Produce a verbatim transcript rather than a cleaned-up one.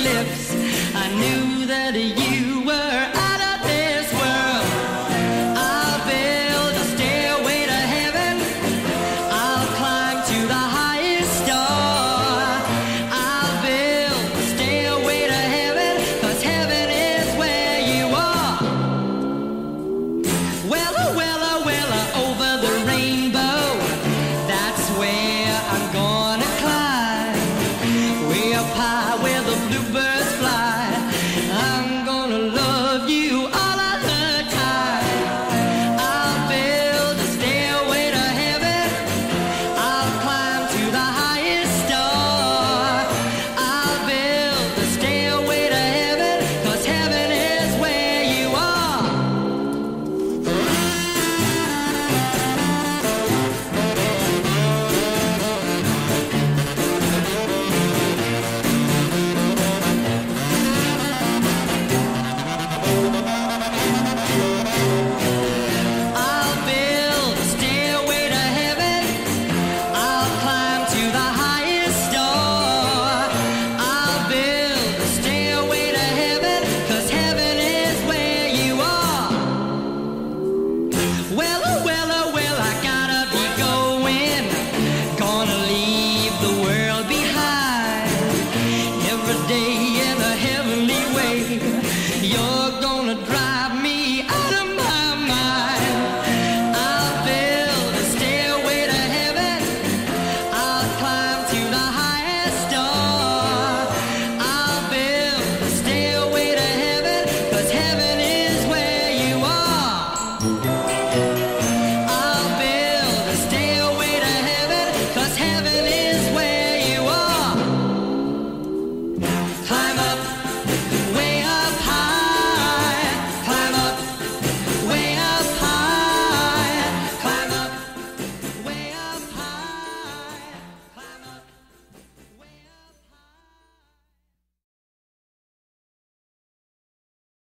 lips, I knew that you were out of this world. I'll build a stairway to heaven, I'll climb to the highest star. I'll build a stairway to heaven, 'cause heaven is where you are. Well, oh, well, oh, well, oh, over the rainbow, that's where I'm gonna climb. Way up high where the bluebirds fly, I'm gonna love you all of the time. I'll build a stairway to heaven, I'll climb to the highest star. I'll build a stairway to heaven, 'cause heaven is where you are. I'll build a stairway to heaven, I'll climb to the highest star. I'll build a stairway to heaven, 'cause heaven is where you are. Well, oh, well, oh, well, I gotta be going, gonna leave the world behind. Every day in a heavenly way, you're gonna drive me out of my mind. I'll build a stairway to heaven, I'll climb to the highest star. I'll build a stairway to heaven, 'cause heaven is where you are. I'll build a stairway to heaven, 'cause heaven